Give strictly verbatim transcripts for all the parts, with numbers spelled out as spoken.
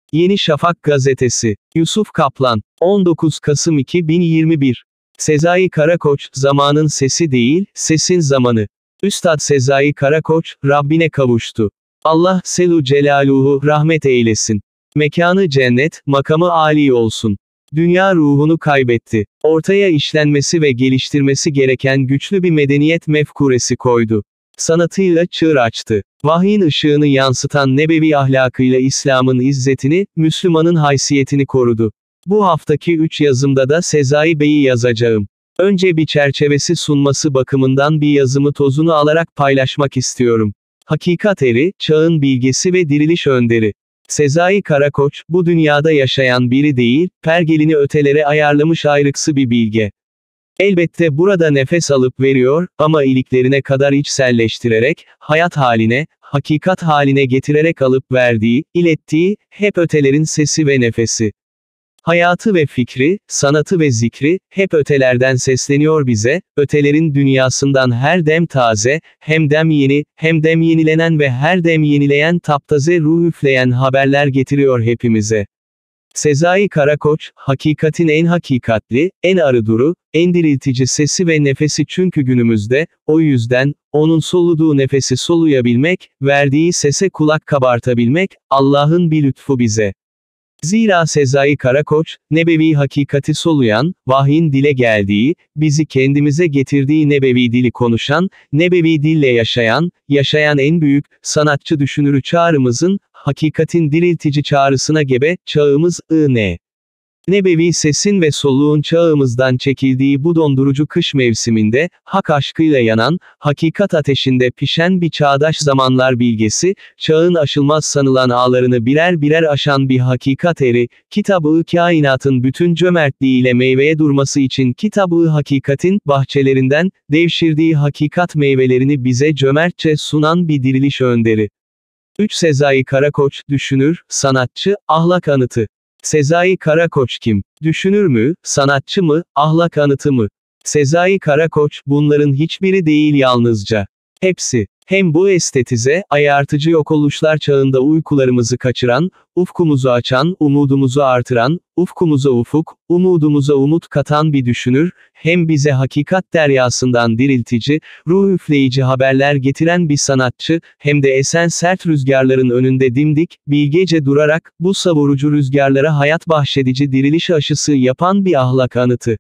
Yeni Şafak Gazetesi. Yusuf Kaplan. on dokuz Kasım iki bin yirmi bir. Sezai Karakoç, zamanın sesi değil, sesin zamanı. Üstad Sezai Karakoç, Rabbine kavuştu. Allah, Selu Celaluhu, rahmet eylesin. Mekanı cennet, makamı âli olsun. Dünya ruhunu kaybetti. Ortaya işlenmesi ve geliştirmesi gereken güçlü bir medeniyet mefkuresi koydu. Sanatıyla çığır açtı. Vahyin ışığını yansıtan nebevi ahlakıyla İslam'ın izzetini, Müslümanın haysiyetini korudu. Bu haftaki üç yazımda da Sezai Bey'i yazacağım. Önce bir çerçevesi sunması bakımından bir yazımı tozunu alarak paylaşmak istiyorum. Hakikat eri, çağın bilgesi ve diriliş önderi. Sezai Karakoç, bu dünyada yaşayan biri değil, pergelini ötelere ayarlamış ayrıksı bir bilge. Elbette burada nefes alıp veriyor, ama iliklerine kadar içselleştirerek, hayat haline, hakikat haline getirerek alıp verdiği, ilettiği, hep ötelerin sesi ve nefesi. Hayatı ve fikri, sanatı ve zikri, hep ötelerden sesleniyor bize, ötelerin dünyasından her dem taze, hem dem yeni, hem dem yenilenen ve her dem yenileyen taptaze ruh üfleyen haberler getiriyor hepimize. Sezai Karakoç, hakikatin en hakikatli, en arıduru, en diriltici sesi ve nefesi çünkü günümüzde, o yüzden, onun soluduğu nefesi soluyabilmek, verdiği sese kulak kabartabilmek, Allah'ın bir lütfu bize. Zira Sezai Karakoç, nebevi hakikati soluyan, vahyin dile geldiği, bizi kendimize getirdiği nebevi dili konuşan, nebevi dille yaşayan, yaşayan en büyük, sanatçı düşünürü çağrımızın, hakikatin diriltici çağrısına gebe, çağımız, ı-ne. Nebevi sesin ve soluğun çağımızdan çekildiği bu dondurucu kış mevsiminde, hak aşkıyla yanan, hakikat ateşinde pişen bir çağdaş zamanlar bilgesi, çağın aşılmaz sanılan ağlarını birer birer aşan bir hakikat eri, kitab-ı kainatın bütün cömertliğiyle meyveye durması için kitab-ı hakikatin, bahçelerinden, devşirdiği hakikat meyvelerini bize cömertçe sunan bir diriliş önderi. üç Sezai Karakoç, düşünür, sanatçı, ahlak anıtı. Sezai Karakoç kim? Düşünür mü, sanatçı mı, ahlak anıtı mı? Sezai Karakoç, bunların hiçbiri değil yalnızca. Hepsi. Hem bu estetize, ayartıcı yokoluşlar çağında uykularımızı kaçıran, ufkumuzu açan, umudumuzu artıran, ufkumuza ufuk, umudumuza umut katan bir düşünür, hem bize hakikat deryasından diriltici, ruh üfleyici haberler getiren bir sanatçı, hem de esen sert rüzgarların önünde dimdik, bilgece durarak, bu savurucu rüzgarlara hayat bahşedici diriliş aşısı yapan bir ahlak anıtı.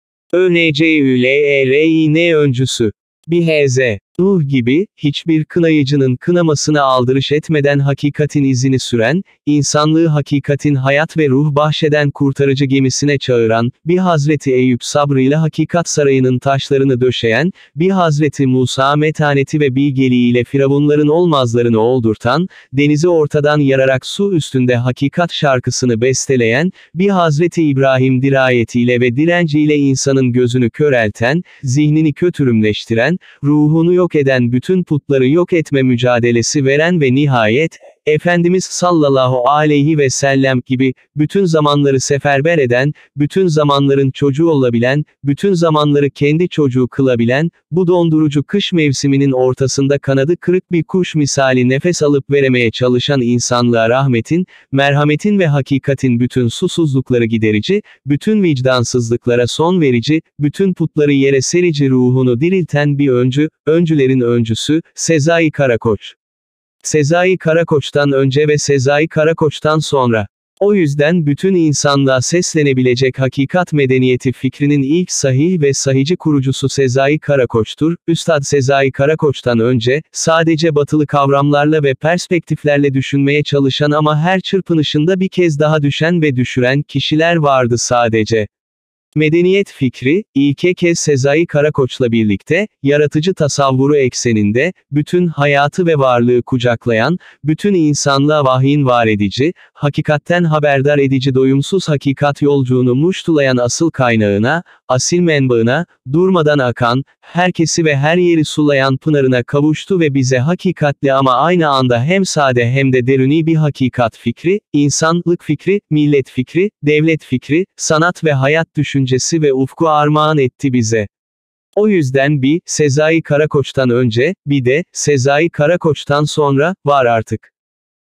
ÖNCÜLERİN öncüsü. Bir H Z. Nuh gibi, hiçbir kınayıcının kınamasına aldırış etmeden hakikatin izini süren, insanlığı hakikatin hayat ve ruh bahşeden kurtarıcı gemisine çağıran, bir Hazreti Eyüp sabrıyla hakikat sarayının taşlarını döşeyen, bir Hazreti Musa metaneti ve bilgeliğiyle firavunların olmazlarını oldurtan, denizi ortadan yararak su üstünde hakikat şarkısını besteleyen, bir Hazreti İbrahim dirayetiyle ve direnciyle insanın gözünü körelten, zihnini kötürümleştiren, ruhunu yok eden bütün putları yok etme mücadelesi veren ve nihayet, Efendimiz sallallahu aleyhi ve sellem gibi, bütün zamanları seferber eden, bütün zamanların çocuğu olabilen, bütün zamanları kendi çocuğu kılabilen, bu dondurucu kış mevsiminin ortasında kanadı kırık bir kuş misali nefes alıp veremeye çalışan insanlığa rahmetin, merhametin ve hakikatin bütün susuzlukları giderici, bütün vicdansızlıklara son verici, bütün putları yere serici ruhunu dirilten bir öncü, öncülerin öncüsü, Sezai Karakoç. Sezai Karakoç'tan önce ve Sezai Karakoç'tan sonra. O yüzden bütün insanlığa seslenebilecek hakikat medeniyeti fikrinin ilk sahih ve sahici kurucusu Sezai Karakoç'tur. Üstad Sezai Karakoç'tan önce, sadece batılı kavramlarla ve perspektiflerle düşünmeye çalışan ama her çırpınışında bir kez daha düşen ve düşüren kişiler vardı sadece. Medeniyet fikri, ilke kez Sezai Karakoç'la birlikte, yaratıcı tasavvuru ekseninde, bütün hayatı ve varlığı kucaklayan, bütün insanlığa vahyin var edici, hakikatten haberdar edici doyumsuz hakikat yolculuğunu muştulayan asıl kaynağına, asil menbaına, durmadan akan, herkesi ve her yeri sulayan pınarına kavuştu ve bize hakikatli ama aynı anda hem sade hem de deruni bir hakikat fikri, insanlık fikri, millet fikri, devlet fikri, sanat ve hayat düşüncesi ve ufku armağan etti bize. O yüzden bir, Sezai Karakoç'tan önce, bir de, Sezai Karakoç'tan sonra, var artık.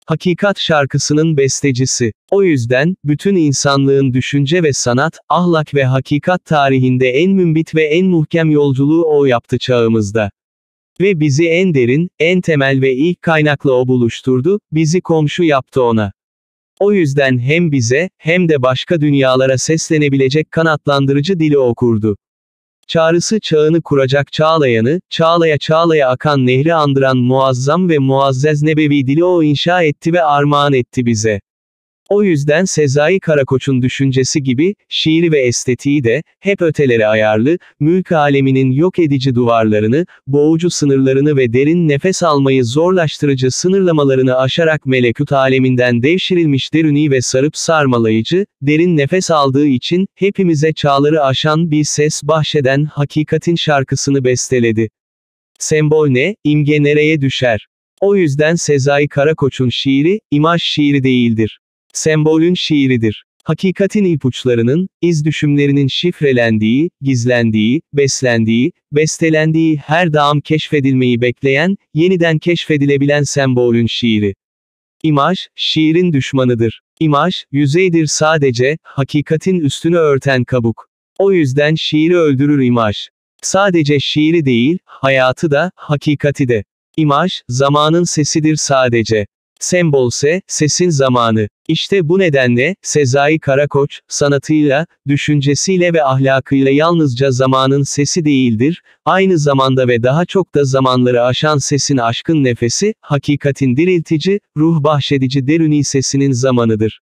Hakikat şarkısının bestecisi. O yüzden, bütün insanlığın düşünce ve sanat, ahlak ve hakikat tarihinde en mümbit ve en muhkem yolculuğu o yaptı çağımızda. Ve bizi en derin, en temel ve ilk kaynakla o buluşturdu, bizi komşu yaptı ona. O yüzden hem bize, hem de başka dünyalara seslenebilecek kanatlandırıcı dili o kurdu. Çağrısı çağını kuracak çağlayanı, çağlaya çağlaya akan nehri andıran muazzam ve muazzez nebevi dili o inşa etti ve armağan etti bize. O yüzden Sezai Karakoç'un düşüncesi gibi, şiiri ve estetiği de, hep ötelere ayarlı, mülk aleminin yok edici duvarlarını, boğucu sınırlarını ve derin nefes almayı zorlaştırıcı sınırlamalarını aşarak melekut aleminden devşirilmiş deruni ve sarıp sarmalayıcı, derin nefes aldığı için, hepimize çağları aşan bir ses bahşeden hakikatin şarkısını besteledi. Sembol ne, imge nereye düşer? O yüzden Sezai Karakoç'un şiiri, imaj şiiri değildir. Sembolün şiiridir. Hakikatin ipuçlarının, iz düşümlerinin şifrelendiği, gizlendiği, beslendiği, bestelendiği her daim keşfedilmeyi bekleyen, yeniden keşfedilebilen sembolün şiiri. İmaj, şiirin düşmanıdır. İmaj, yüzeydir sadece, hakikatin üstünü örten kabuk. O yüzden şiiri öldürür imaj. Sadece şiiri değil, hayatı da, hakikati de. İmaj, zamanın sesidir sadece. Sembolse, sesin zamanı. İşte bu nedenle, Sezai Karakoç, sanatıyla, düşüncesiyle ve ahlakıyla yalnızca zamanın sesi değildir, aynı zamanda ve daha çok da zamanları aşan sesin aşkın nefesi, hakikatin diriltici, ruh bahşedici deruni sesinin zamanıdır.